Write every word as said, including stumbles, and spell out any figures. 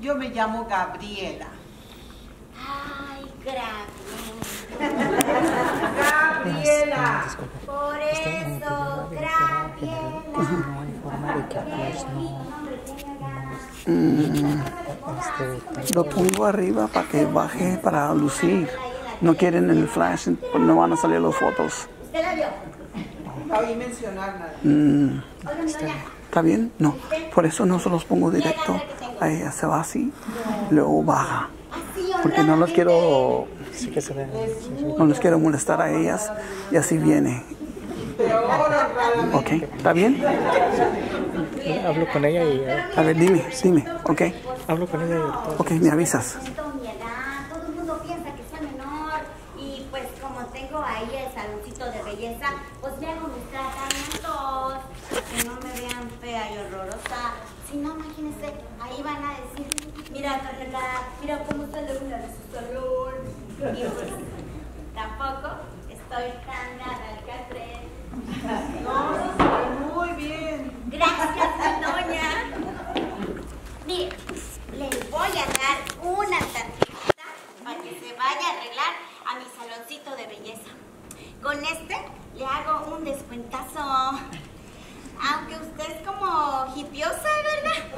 Yo me llamo Gabriela. Ay, Gabriela. Gabriela. Por eso, Gabriela. Mm, lo pongo arriba para que baje, para lucir. No quieren el flash, no van a salir las fotos. ¿Usted la vio? No oí mencionar nada. Mm, ¿Está bien? No. Por eso no se los pongo directo. A ella se va así, luego baja. Porque no los quiero, Sí que se ve. no les quiero molestar a ellas y así viene. Ok, ¿está bien? Hablo con ella y... A ver, dime, dime, ok. Hablo con ella y... Ok, me avisas. Mi edad, todo el mundo piensa que soy menor y pues como tengo ahí el saloncito de belleza, pues me hago mis tratamientos, que no me vean fea y horrorosa. Si no, imagínense, ahí van a decir, mira Carla, mira cómo sale una de su salón. Y pues tampoco estoy tan nada al catre. No, no, muy bien. Gracias, mi doña. Mire, les voy a dar una tarjetita para que se vaya a arreglar a mi saloncito de belleza. Con este le hago un descuentazo. Aunque usted es como hipiosa, ¿verdad?